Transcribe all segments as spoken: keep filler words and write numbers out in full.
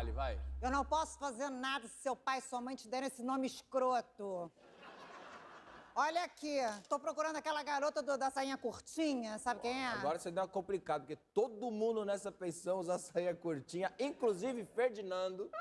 Fale, vai. Eu não posso fazer nada se seu pai e sua mãe te derem esse nome escroto. Olha aqui, tô procurando aquela garota do, da sainha curtinha, sabe quem é? Agora você deu uma complicada, porque todo mundo nessa pensão usa saia curtinha, inclusive Ferdinando.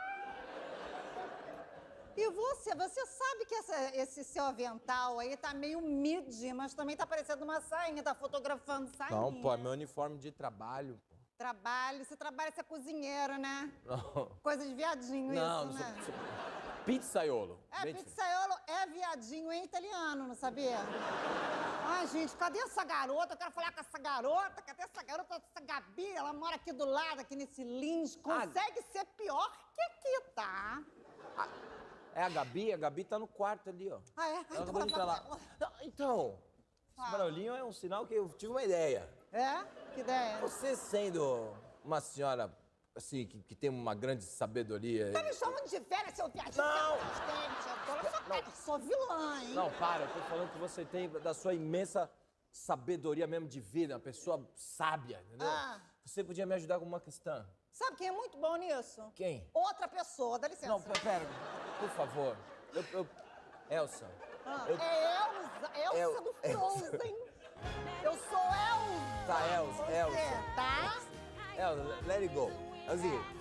E você, você sabe que essa, esse seu avental aí tá meio midi, mas também tá parecendo uma sainha, tá fotografando sainha. Não, pô, é meu uniforme de trabalho. Pô. Trabalho, você trabalha, você é cozinheiro, né? Não. Coisa de viadinho Não, isso, não né? sou, sou... Pizzaiolo. É, Bem pizzaiolo é viadinho em italiano, não sabia? Ai, gente, cadê essa garota? Eu quero falar com essa garota. Cadê essa garota, essa Gabi? Ela mora aqui do lado, aqui nesse Lins. Consegue ah. ser pior que aqui, tá? Ah. É a Gabi? A Gabi tá no quarto ali, ó. Ah, é? Ela então, acabou de entrar lá. Não, então, esse ah. barulhinho é um sinal que eu tive uma ideia. É? Que ideia? Você sendo uma senhora, assim, que, que tem uma grande sabedoria... Tá me chamando de velha, seu viadinho? Não! Eu tô sou vilã, hein? Não, para, eu tô falando que você tem da sua imensa sabedoria mesmo de vida, uma pessoa sábia, entendeu? Ah. Você podia me ajudar com uma questão. Sabe quem é muito bom nisso? Quem? Outra pessoa, dá licença. Não, pera, por favor. Eu, eu... Elsa. Ah, eu... É Elsa, Elsa El... do Frozen. Eu sou Elsa. Tá, Elsa, Você, Elsa. tá? Elsa, let it go. Elzinha.